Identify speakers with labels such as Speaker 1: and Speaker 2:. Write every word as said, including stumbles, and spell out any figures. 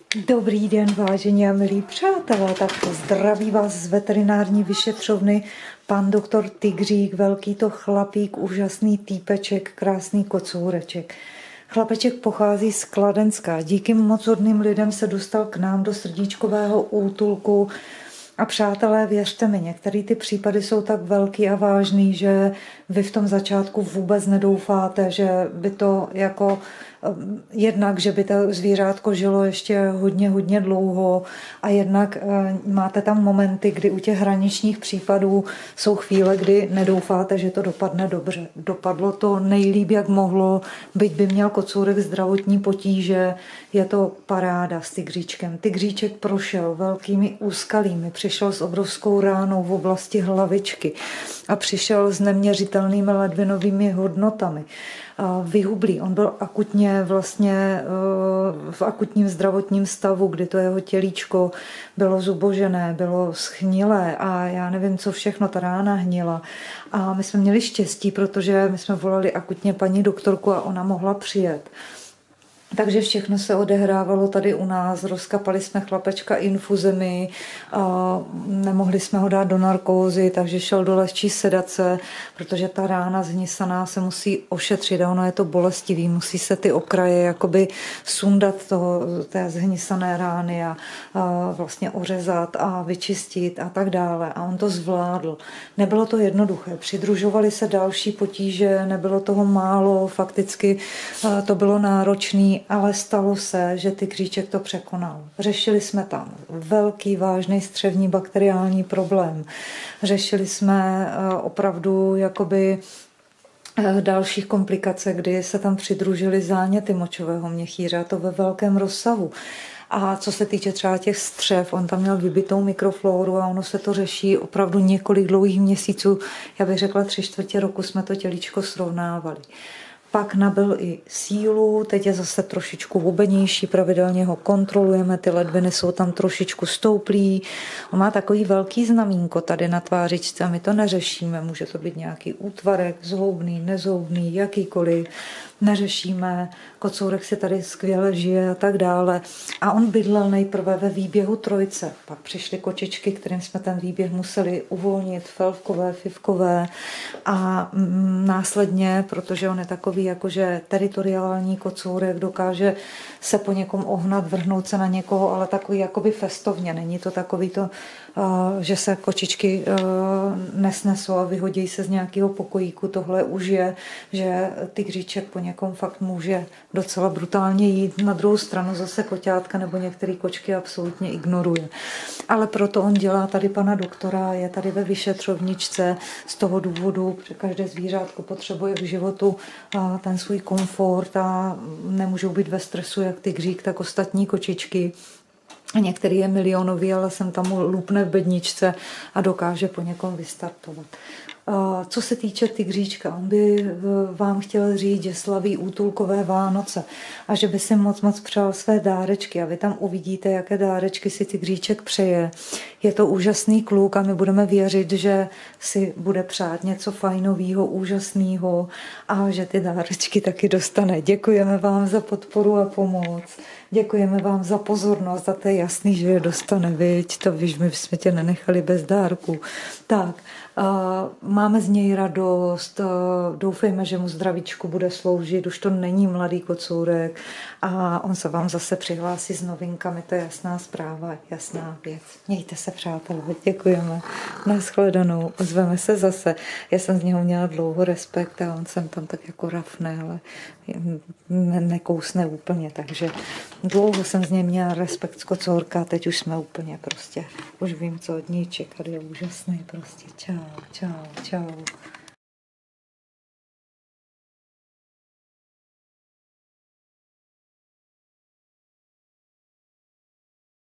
Speaker 1: Dobrý den, vážení a milí přátelé, tak zdraví vás z veterinární vyšetřovny pan doktor Tygřík, velký to chlapík, úžasný týpeček, krásný kocoureček. Chlapeček pochází z Kladenska, díky moc hodným lidem se dostal k nám do srdíčkového útulku. A přátelé, věřte mi, některé ty případy jsou tak velký a vážný, že vy v tom začátku vůbec nedoufáte, že by to jako jednak, že by to zvířátko žilo ještě hodně, hodně dlouho a jednak máte tam momenty, kdy u těch hraničních případů jsou chvíle, kdy nedoufáte, že to dopadne dobře. Dopadlo to nejlíp, jak mohlo, byť by měl kocourek zdravotní potíže, je to paráda s tygříčkem. Tygříček prošel velkými úskalími, přišel s obrovskou ránou v oblasti hlavičky a přišel s neměřitelnými ledvinovými hodnotami. Vyhublý. On byl akutně vlastně v akutním zdravotním stavu, kdy to jeho tělíčko bylo zubožené, bylo schnilé a já nevím, co všechno, ta rána hnila. A my jsme měli štěstí, protože my jsme volali akutně paní doktorku a ona mohla přijet. Takže všechno se odehrávalo tady u nás, rozkapali jsme chlapečka infuzemi, a nemohli jsme ho dát do narkózy, takže šel do lehčí sedace, protože ta rána zhnisaná se musí ošetřit a ono je to bolestivý, musí se ty okraje jakoby sundat toho, té zhnisané rány a, a vlastně ořezat a vyčistit a tak dále. A on to zvládl. Nebylo to jednoduché, přidružovaly se další potíže, nebylo toho málo, fakticky to bylo náročné, ale stalo se, že tygříček to překonal. Řešili jsme tam velký, vážný střevní bakteriální problém. Řešili jsme opravdu jakoby dalších komplikace, kdy se tam přidružily záněty močového měchýře, a to ve velkém rozsahu. A co se týče třeba těch střev, on tam měl vybitou mikroflóru a ono se to řeší opravdu několik dlouhých měsíců. Já bych řekla tři čtvrtě roku jsme to tělíčko srovnávali. Pak nabyl i sílu, teď je zase trošičku hubenější, pravidelně ho kontrolujeme, ty ledviny jsou tam trošičku stouplý. On má takový velký znamínko tady na tvářičce a my to neřešíme. Může to být nějaký útvarek, zhoubný, nezhoubný, jakýkoliv. Neřešíme, kocourek si tady skvěle žije a tak dále. A on bydlel nejprve ve výběhu trojce. Pak přišly kočičky, kterým jsme ten výběh museli uvolnit, felvkové, fivkové a mm, následně, protože on je takový jakože teritoriální kocourek, dokáže se po někom ohnat, vrhnout se na někoho, ale takový jakoby festovně. Není to takový to, že se kočičky nesnesou a vyhodí se z nějakého pokojíku. Tohle už je, že tygříček po někom fakt může docela brutálně jít. Na druhou stranu zase koťátka nebo některé kočky absolutně ignoruje. Ale proto on dělá tady pana doktora, je tady ve vyšetřovničce z toho důvodu, že každé zvířátko potřebuje k životu ten svůj komfort a nemůžou být ve stresu jak tygřík, tak ostatní kočičky. Některý je milionový, ale jsem tam mu lupne v bedničce a dokáže po někom vystartovat. Co se týče tygříčka, on by vám chtěl říct, že slaví útulkové Vánoce a že by si moc moc přál své dárečky a vy tam uvidíte, jaké dárečky si tygříček přeje. Je to úžasný kluk a my budeme věřit, že si bude přát něco fajnového, úžasného a že ty dárečky taky dostane. Děkujeme vám za podporu a pomoc. Děkujeme vám za pozornost a to je jasný, že je dostane, viď? To víš, my jsme tě nenechali bez dárku. Tak, uh, máme z něj radost, uh, doufejme, že mu zdravíčku bude sloužit, už to není mladý kocourek a on se vám zase přihlásí s novinkami, to je jasná zpráva, jasná věc. Mějte se, přátelé, děkujeme. Nashledanou, ozveme se zase. Já jsem z něho měla dlouho respekt a on jsem tam tak jako rafne, ale ne, nekousne úplně, takže dlouho jsem z něj měla respekt z kocourka, teď už jsme úplně prostě, už vím, co od něj čekat, je úžasný prostě. Čau, čau, čau.